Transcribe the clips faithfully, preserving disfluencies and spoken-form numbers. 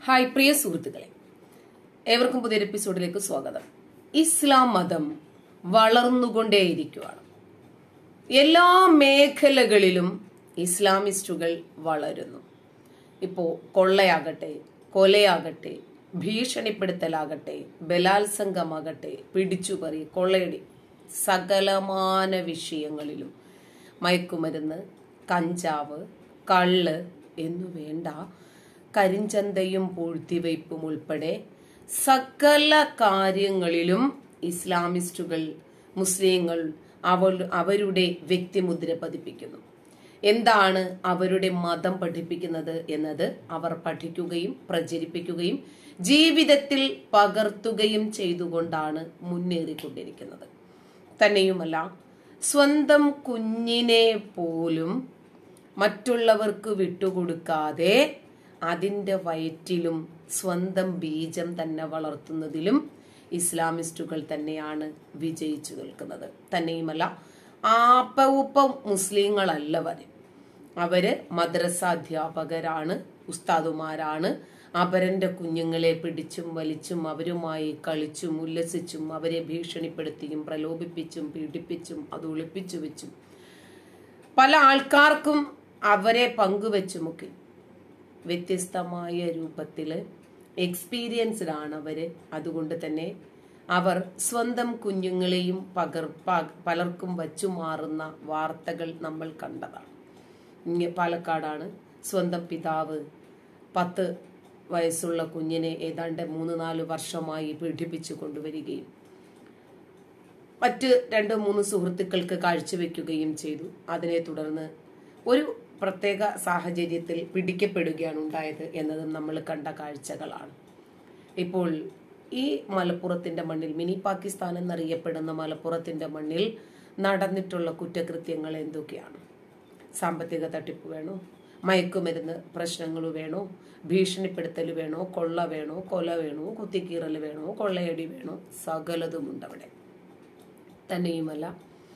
Hi പ്രിയ സുഹൃത്തുക്കളെ, ഏവർക്കും പുതിയൊരു എപ്പിസോഡിലേക്ക് സ്വാഗതം. ഇസ്ലാം മതം വളർന്നുകൊണ്ടേയിരിക്കുകയാണ്. എല്ലാ മേഖലകളിലും ഇസ്ലാമിസ്റ്റുകൾ വളരുന്നു. ഇപ്പോ കൊള്ളയാകട്ടെ, കൊലയാകട്ടെ, ഭീഷണിപ്പെടുത്തലാകട്ടെ, ബലാത്സംഗമാകട്ടെ, പിടിച്ചുപറി, കൊള്ളയടി, സകലമാന വിഷയങ്ങളിലും മയക്കുമരുന്ന്, കഞ്ചാവ്, കള്ള് എന്നു വേണ്ട കരിഞ്ചന്തയും പൂഴ്ത്തിവയ്പും ഉൾപ്പെടെ സകല കാര്യങ്ങളിലും ഇസ്ലാമിസ്റ്റുകൾ, മുസ്ലിങ്ങൾ അവർ അവരുടെ വ്യക്തിമുദ്ര പതിപ്പിക്കുന്നു. എന്താണ് അവരുടെ മതം പഠിപ്പിക്കുന്നത് എന്നത് അവർ പഠിക്കുകയും പ്രചരിപ്പിക്കുകയും ജീവിതത്തിൽ പകർത്തുകയും ചെയ്തുകൊണ്ടാണ് മുന്നേറിക്കൊണ്ടിരിക്കുന്നത്. തന്നെയുമല്ല, സ്വന്തം കുഞ്ഞിനെ പോലും മറ്റുള്ളവർക്ക് വിട്ടുകൊടുക്കാതെ അതിൻ്റെ വയറ്റിലും സ്വന്തം ബീജം തന്നെ വളർത്തുന്നതിലും ഇസ്ലാമിസ്റ്റുകൾ തന്നെയാണ് വിജയിച്ചു നിൽക്കുന്നത്. തന്നെയുമല്ല, ആപ്പ മുസ്ലിങ്ങളല്ല വരെ അവര് മദ്രസാധ്യാപകരാണ്, ഉസ്താദുമാരാണ്. അപരന്റെ കുഞ്ഞുങ്ങളെ പിടിച്ചും വലിച്ചും അവരുമായി കളിച്ചും ഉല്ലസിച്ചും അവരെ ഭീഷണിപ്പെടുത്തിയും പ്രലോഭിപ്പിച്ചും പീഡിപ്പിച്ചും അത് ഒളിപ്പിച്ചു വെച്ചും പല ആൾക്കാർക്കും അവരെ പങ്കുവെച്ചുമൊക്കെ വ്യത്യസ്തമായ രൂപത്തില് എക്സ്പീരിയൻസ്ഡ് ആണ് അവര്. അതുകൊണ്ട് തന്നെ അവർ സ്വന്തം കുഞ്ഞുങ്ങളെയും പകർ പലർക്കും വച്ചു മാറുന്ന വാർത്തകൾ നമ്മൾ കണ്ടതാണ്. പാലക്കാടാണ് സ്വന്തം പിതാവ് പത്ത് വയസ്സുള്ള കുഞ്ഞിനെ ഏതാണ്ട് മൂന്ന് നാല് വർഷമായി പീഡിപ്പിച്ചു കൊണ്ടുവരികയും മറ്റ് രണ്ട് മൂന്ന് സുഹൃത്തുക്കൾക്ക് കാഴ്ചവെക്കുകയും ചെയ്തു. അതിനെ തുടർന്ന് ഒരു പ്രത്യേക സാഹചര്യത്തിൽ പിടിക്കപ്പെടുകയാണ് ഉണ്ടായത് എന്നതും നമ്മൾ കണ്ട കാഴ്ചകളാണ്. ഇപ്പോൾ ഈ മലപ്പുറത്തിന്റെ മണ്ണിൽ, മിനി പാകിസ്ഥാൻ എന്നറിയപ്പെടുന്ന മലപ്പുറത്തിന്റെ മണ്ണിൽ നടന്നിട്ടുള്ള കുറ്റകൃത്യങ്ങൾ എന്തൊക്കെയാണ്? സാമ്പത്തിക തട്ടിപ്പ് വേണോ, മയക്കുമരുന്ന് പ്രശ്നങ്ങൾ വേണോ, ഭീഷണിപ്പെടുത്തൽ വേണോ, കൊള്ള വേണോ, കൊല വേണോ, കുത്തിക്കീറൽ വേണോ, കൊള്ളയടി വേണോ, സകലതുമുണ്ട് അവിടെ. തന്നെയുമല്ല,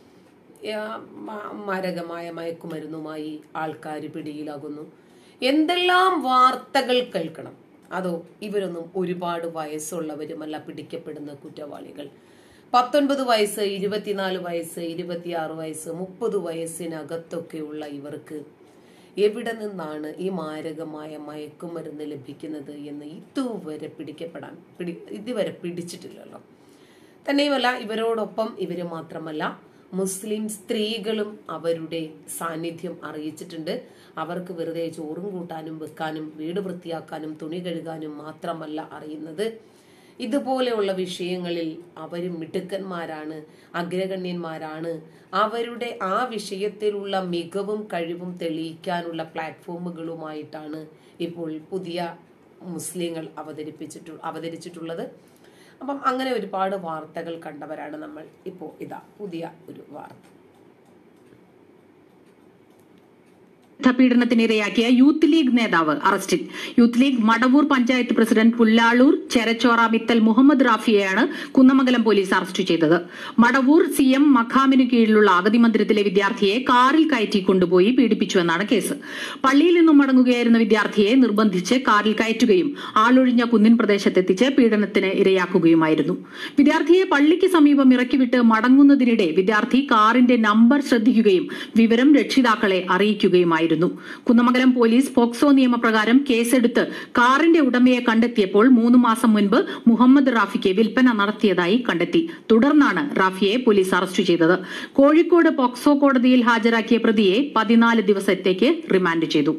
മാരകമായ മയക്കുമരുന്നുമായി ആൾക്കാർ പിടിയിലാകുന്നു. എന്തെല്ലാം വാർത്തകൾ കേൾക്കണം. അതോ ഇവരൊന്നും ഒരുപാട് വയസ്സുള്ളവരുമല്ല പിടിക്കപ്പെടുന്ന കുറ്റവാളികൾ. പത്തൊൻപത് വയസ്സ്, ഇരുപത്തിനാല് വയസ്സ്, ഇരുപത്തിയാറ് വയസ്സ്, മുപ്പത് വയസ്സിനകത്തൊക്കെയുള്ള ഇവർക്ക് എവിടെ നിന്നാണ് ഈ മാരകമായ മയക്കുമരുന്ന് ലഭിക്കുന്നത് എന്ന് ഇതുവരെ പിടിക്കപ്പെടാൻ പിടി ഇതുവരെ പിടിച്ചിട്ടില്ലല്ലോ. തന്നെയുമല്ല, ഇവരോടൊപ്പം ഇവര് മാത്രമല്ല മുസ്ലിം സ്ത്രീകളും അവരുടെ സാന്നിധ്യം അറിയിച്ചിട്ടുണ്ട്. അവർക്ക് വെറുതെ ചോറും കൂട്ടാനും വെക്കാനും വീട് വൃത്തിയാക്കാനും തുണി കഴുകാനും മാത്രമല്ല അറിയുന്നത്. ഇതുപോലെയുള്ള വിഷയങ്ങളിൽ അവരും മിടുക്കന്മാരാണ്, അഗ്രഗണ്യന്മാരാണ്. അവരുടെ ആ വിഷയത്തിലുള്ള മികവും കഴിവും തെളിയിക്കാനുള്ള പ്ലാറ്റ്ഫോമുകളുമായിട്ടാണ് ഇപ്പോൾ പുതിയ മുസ്ലിങ്ങൾ അവതരിപ്പിച്ചിട്ടു അവതരിച്ചിട്ടുള്ളത്. അപ്പം അങ്ങനെ ഒരുപാട് വാർത്തകൾ കണ്ടവരാണ് നമ്മൾ. ഇപ്പോൾ ഇതാ പുതിയ ഒരു വാർത്ത. പീഡനത്തിനിരയാക്കിയ യൂത്ത് ലീഗ് നേതാവ് അറസ്റ്റിൽ. Youth league Madavoor panchayat president Pullalur Cherachora Mithal Muhammad റാഫിയെയാണ് കുന്നമംഗലം പോലീസ് അറസ്റ്റ് ചെയ്തത്. മടവൂർ സി എം മഖാമിനു കീഴിലുള്ള അഗതി മന്ദിരത്തിലെ വിദ്യാർത്ഥിയെ കാറിൽ കയറ്റി കൊണ്ടുപോയി പീഡിപ്പിച്ചുവെന്നാണ് കേസ്. പള്ളിയിൽ നിന്നും മടങ്ങുകയായിരുന്ന വിദ്യാർത്ഥിയെ നിർബന്ധിച്ച് കാറിൽ കയറ്റുകയും ആളൊഴിഞ്ഞ കുന്നിൻ പ്രദേശത്തെത്തിച്ച് പീഡനത്തിന് ഇരയാക്കുകയുമായിരുന്നു. വിദ്യാർത്ഥിയെ പള്ളിക്ക് സമീപം ഇറക്കിവിട്ട് മടങ്ങുന്നതിനിടെ വിദ്യാർത്ഥി കാറിന്റെ നമ്പർ ശ്രദ്ധിക്കുകയും വിവരം രക്ഷിതാക്കളെ അറിയിക്കുകയുമായിരുന്നു. കുന്നമംഗലം പോലീസ് പോക്സോ നിയമപ്രകാരം കേസെടുത്ത് കാറിന്റെ ഉടമയെ കണ്ടെത്തിയപ്പോൾ മൂന്ന് മാസം മുൻപ് മുഹമ്മദ് റാഫിക്ക് വിൽപ്പന നടത്തിയതായി കണ്ടെത്തി. തുടർന്നാണ് റാഫിയെ പോലീസ് അറസ്റ്റ് ചെയ്തത്. കോഴിക്കോട് പോക്സോ കോടതിയിൽ ഹാജരാക്കിയ പ്രതിയെ പതിനാല് ദിവസത്തേക്ക് റിമാൻഡ് ചെയ്തു.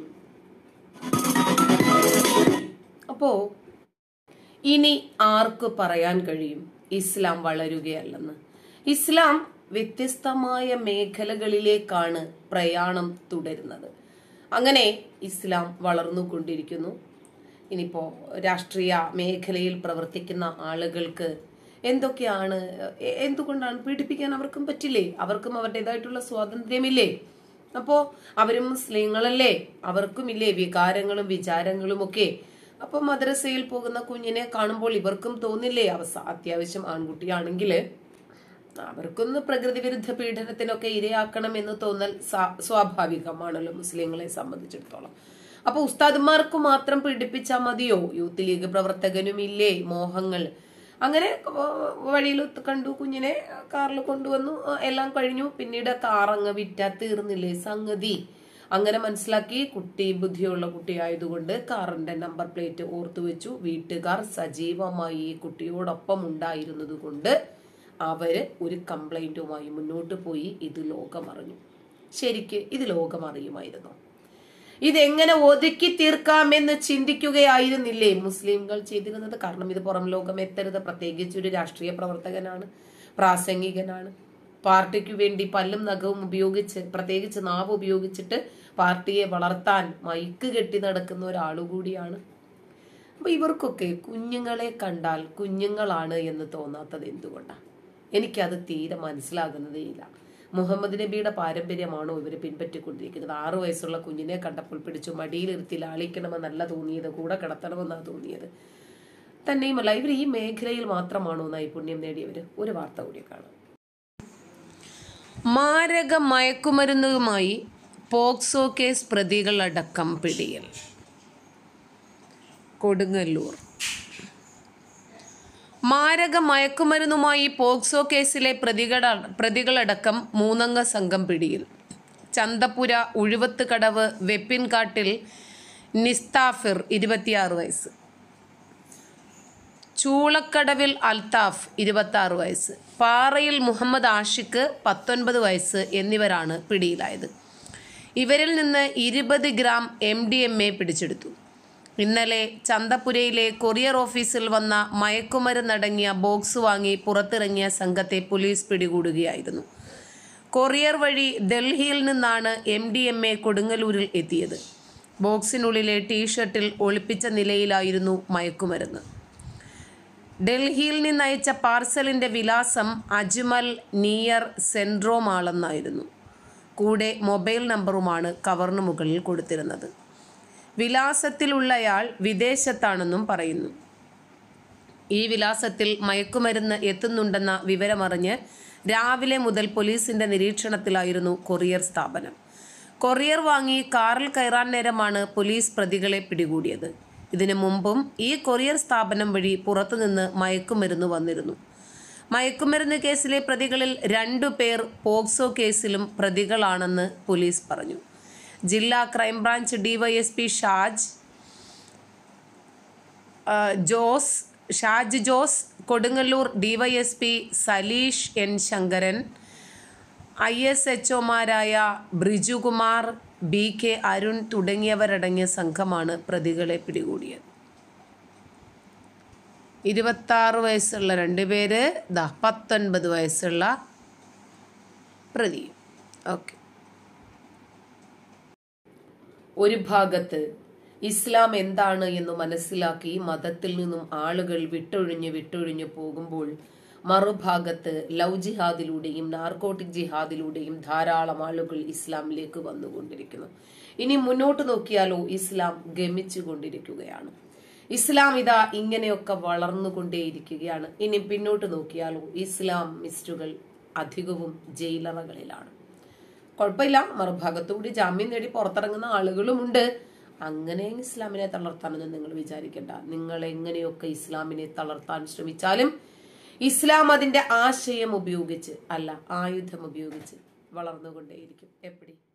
അപ്പോ ഇനി ആർക്ക് പറയാൻ കഴിയും ഇസ്ലാം വളരുകയല്ലെന്ന്? ഇസ്ലാം വ്യത്യസ്തമായ മേഖലകളിലേക്കാണ് പ്രയാണം തുടരുന്നത്. അങ്ങനെ ഇസ്ലാം വളർന്നുകൊണ്ടിരിക്കുന്നു. ഇനിയിപ്പോ രാഷ്ട്രീയ മേഖലയിൽ പ്രവർത്തിക്കുന്ന ആളുകൾക്ക് എന്തൊക്കെയാണ്, എന്തുകൊണ്ടാണ് പീഡിപ്പിക്കാൻ അവർക്കും പറ്റില്ലേ? അവർക്കും അവരുടേതായിട്ടുള്ള സ്വാതന്ത്ര്യമില്ലേ? അപ്പോ അവരും മുസ്ലിങ്ങളല്ലേ, അവർക്കും ഇല്ലേ വികാരങ്ങളും വിചാരങ്ങളും ഒക്കെ? അപ്പൊ മദ്രസയിൽ പോകുന്ന കുഞ്ഞിനെ കാണുമ്പോൾ ഇവർക്കും തോന്നില്ലേ, അവസ അത്യാവശ്യം ആൺകുട്ടിയാണെങ്കിൽ അവർക്കൊന്ന് പ്രകൃതി വിരുദ്ധ പീഡനത്തിനൊക്കെ ഇരയാക്കണം എന്ന് തോന്നൽ സ്വാഭാവികമാണല്ലോ മുസ്ലിങ്ങളെ സംബന്ധിച്ചിടത്തോളം. അപ്പൊ ഉസ്താദ്മാർക്ക് മാത്രം പീഡിപ്പിച്ചാൽ മതിയോ? യൂത്ത് ലീഗ് പ്രവർത്തകനും ഇല്ലേ മോഹങ്ങൾ? അങ്ങനെ വഴിയിൽ കണ്ടു, കുഞ്ഞിനെ കാറിൽ കൊണ്ടുവന്നു, എല്ലാം കഴിഞ്ഞു. പിന്നീട് കാറങ്ങ് വിറ്റാ തീർന്നില്ലേ സംഗതി? അങ്ങനെ മനസ്സിലാക്കി കുട്ടി ബുദ്ധിയുള്ള കുട്ടിയായതുകൊണ്ട് കാറിന്റെ നമ്പർ പ്ലേറ്റ് ഓർത്തു വെച്ചു. വീട്ടുകാർ സജീവമായി ഈ കുട്ടിയോടൊപ്പം ഉണ്ടായിരുന്നത് കൊണ്ട് അവര് ഒരു കംപ്ലൈന്റുമായി മുന്നോട്ട് പോയി. ഇത് ലോകമറിഞ്ഞു. ശരിക്ക് ഇത് ലോകമറിയുമായിരുന്നു. ഇതെങ്ങനെ ഒതുക്കി തീർക്കാമെന്ന് ചിന്തിക്കുകയായിരുന്നില്ലേ മുസ്ലിംകൾ ചെയ്തിരുന്നത്? കാരണം ഇത് പുറം ലോകം എത്തരുത്. പ്രത്യേകിച്ച് ഒരു രാഷ്ട്രീയ പ്രവർത്തകനാണ്, പ്രാസംഗികനാണ്. പാർട്ടിക്ക് വേണ്ടി പല്ലും നഖവും ഉപയോഗിച്ച്, പ്രത്യേകിച്ച് നാവ് ഉപയോഗിച്ചിട്ട് പാർട്ടിയെ വളർത്താൻ മൈക്ക് കെട്ടി നടക്കുന്ന ഒരാളു കൂടിയാണ്. അപ്പൊ ഇവർക്കൊക്കെ കുഞ്ഞുങ്ങളെ കണ്ടാൽ കുഞ്ഞുങ്ങളാണ് എന്ന് തോന്നാത്തത് എന്തുകൊണ്ടാണ്? എനിക്കത് തീരെ മനസ്സിലാകുന്നതേ ഇല്ല. മുഹമ്മദ് നബിയുടെ പാരമ്പര്യമാണോ ഇവർ പിൻപറ്റിക്കൊണ്ടിരിക്കുന്നത്? ആറു വയസ്സുള്ള കുഞ്ഞിനെ കണ്ടപ്പോൾ പിടിച്ചു മടിയിലിരുത്തി ലാളിക്കണമെന്നല്ല തോന്നിയത്, കൂടെ കിടത്തണമെന്നാണ് തോന്നിയത്. തന്നെയുമല്ല, ഇവർ ഈ മേഖലയിൽ മാത്രമാണോ നൈപുണ്യം നേടിയവര്? ഒരു വാർത്ത കൂടി കാണാം. മാരക മയക്കുമരുന്നുമായി പോക്സോ കേസ് പ്രതികളടക്കം പിടിയിൽ. കൊടുങ്ങല്ലൂർ. മാരക മയക്കുമരുന്നുമായി പോക്സോ കേസിലെ പ്രതികള പ്രതികളടക്കം മൂന്നംഗ സംഘം പിടിയിൽ. ചന്തപ്പുര ഉഴുവത്തുകടവ് വെപ്പിൻകാട്ടിൽ നിസ്താഫിർ ഇരുപത്തിയാറ് വയസ്സ്, ചൂളക്കടവിൽ അൽത്താഫ് ഇരുപത്തി ആറ് വയസ്സ്, പാറയിൽ മുഹമ്മദ് ആഷിഖ് പത്തൊൻപത് വയസ്സ് എന്നിവരാണ് പിടിയിലായത്. ഇവരിൽ നിന്ന് ഇരുപത് gram M D M A പിടിച്ചെടുത്തു. ഇന്നലെ ചന്തപ്പുരയിലെ കൊറിയർ ഓഫീസിൽ വന്ന മയക്കുമരുന്നടങ്ങിയ ബോക്സ് വാങ്ങി പുറത്തിറങ്ങിയ സംഘത്തെ പോലീസ് പിടികൂടുകയായിരുന്നു. കൊറിയർ വഴി ഡൽഹിയിൽ നിന്നാണ് എം ഡി എം എ കൊടുങ്ങല്ലൂരിൽ എത്തിയത്. ബോക്സിനുള്ളിലെ ടീഷർട്ടിൽ ഒളിപ്പിച്ച നിലയിലായിരുന്നു മയക്കുമരുന്ന്. ഡൽഹിയിൽ നിന്നയച്ച പാർസലിന്റെ വിലാസം അജ്മൽ നിയർ സെൻട്രോമാളെന്നായിരുന്നു. കൂടെ മൊബൈൽ നമ്പറുമാണ് കവറിന് മുകളിൽ കൊടുത്തിരുന്നത്. വിലാസത്തിലുള്ളയാൾ വിദേശത്താണെന്നും പറയുന്നു. ഈ വിലാസത്തിൽ മയക്കുമരുന്ന് എത്തുന്നുണ്ടെന്ന വിവരമറിഞ്ഞ് രാവിലെ മുതൽ പോലീസിന്റെ നിരീക്ഷണത്തിലായിരുന്നു കൊറിയർ സ്ഥാപനം. കൊറിയർ വാങ്ങി കാറിൽ കയറാൻ നേരമാണ് പോലീസ് പ്രതികളെ പിടികൂടിയത്. ഇതിനു മുമ്പും ഈ കൊറിയർ സ്ഥാപനം വഴി പുറത്തുനിന്ന് മയക്കുമരുന്ന് വന്നിരുന്നു. മയക്കുമരുന്ന് കേസിലെ പ്രതികളിൽ രണ്ടു പേർ പോക്സോ കേസിലും പ്രതികളാണെന്ന് പോലീസ് പറഞ്ഞു. ജില്ലാ crime branch DYSP Shaj Jose Shaj Jose, Kodungallur DYSP Saleesh N Sankaran, I S H ഒമാരായ ബ്രിജുകുമാർ, ബി കെ അരുൺ തുടങ്ങിയവരടങ്ങിയ സംഘമാണ് പ്രതികളെ പിടികൂടിയത്. ഇരുപത്താറ് വയസ്സുള്ള രണ്ടുപേര്, ദാ പത്തൊൻപത് വയസ്സുള്ള പ്രതി. ഓക്കെ. ഒരു ഭാഗത്ത് ഇസ്ലാം എന്താണ് എന്ന് മനസ്സിലാക്കി മതത്തിൽ നിന്നും ആളുകൾ വിട്ടൊഴിഞ്ഞ് വിട്ടൊഴിഞ്ഞു പോകുമ്പോൾ, മറുഭാഗത്ത് ലവ് ജിഹാദിലൂടെയും നാർക്കോട്ടിക് ജിഹാദിലൂടെയും ധാരാളം ആളുകൾ ഇസ്ലാമിലേക്ക് വന്നുകൊണ്ടിരിക്കുന്നു. ഇനി മുന്നോട്ട് നോക്കിയാലോ ഇസ്ലാം ഗമിച്ചു കൊണ്ടിരിക്കുകയാണ്. ഇസ്ലാം ഇതാ ഇങ്ങനെയൊക്കെ വളർന്നുകൊണ്ടേയിരിക്കുകയാണ്. ഇനി പിന്നോട്ട് നോക്കിയാലോ ഇസ്ലാമിസ്റ്റുകൾ അധികവും ജയിലറകളിലാണ്. കുഴപ്പമില്ല, മറുഭാഗത്തുകൂടി ജാമ്യം നേടി പുറത്തിറങ്ങുന്ന ആളുകളുമുണ്ട്. അങ്ങനെ ഇസ്ലാമിനെ തളർത്താനൊന്നും നിങ്ങൾ വിചാരിക്കേണ്ട. നിങ്ങൾ എങ്ങനെയൊക്കെ ഇസ്ലാമിനെ തളർത്താൻ ശ്രമിച്ചാലും ഇസ്ലാം അതിന്റെ ആശയം ഉപയോഗിച്ച് അല്ല, ആയുധം ഉപയോഗിച്ച് വളർന്നുകൊണ്ടേയിരിക്കും. എപ്പടി